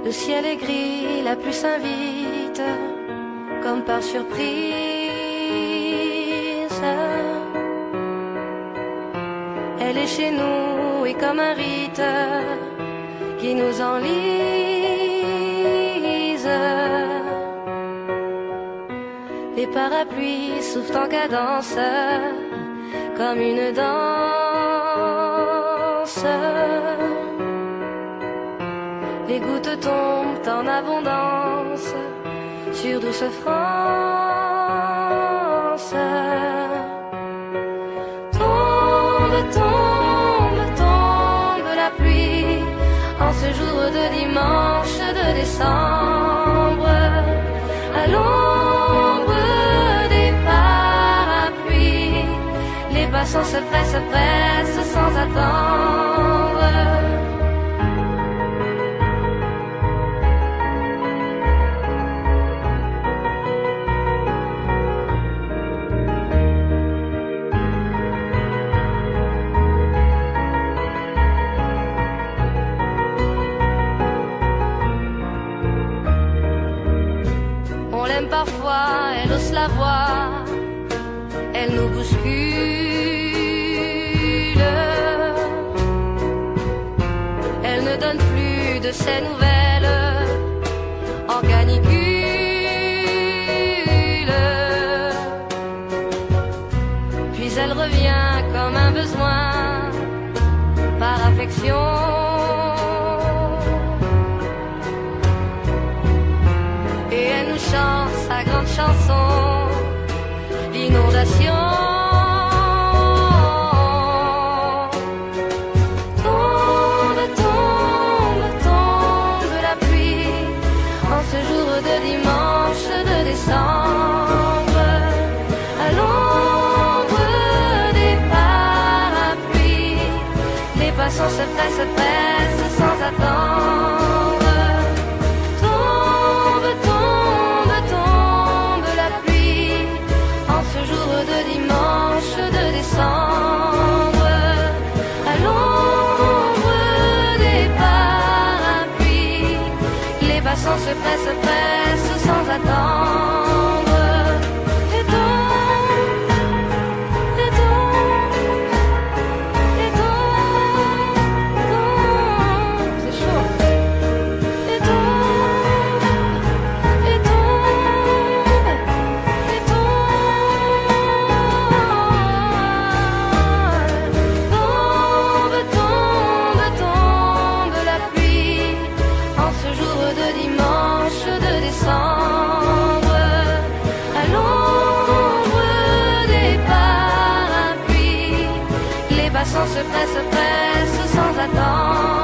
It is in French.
Le ciel est gris, la pluie s'invite, comme par surprise. Elle est chez nous et comme un rite qui nous enlise. Les parapluies soufflent en cadence, comme une danse. Les gouttes tombent en abondance sur douce France. Tombe, tombe, tombe la pluie en ce jour de dimanche de décembre, à l'ombre des parapluies. Les passants se pressent sans attendre. Parfois, elle ose la voix, elle nous bouscule. Elle ne donne plus de ses nouvelles en canicule. Puis elle revient comme un besoin par affection. Sa grande chanson, l'inondation. Tombe, tombe, tombe la pluie en ce jour de dimanche de décembre, à l'ombre des parapluies. Les passants se pressent sans attendre. De dimanche de décembre, à l'ombre des parapluies, les passants se pressent sans attendre. Et tombe, et tombe, et tombe, c'est chaud. Et tombe, et tombe, et se presse sans attendre.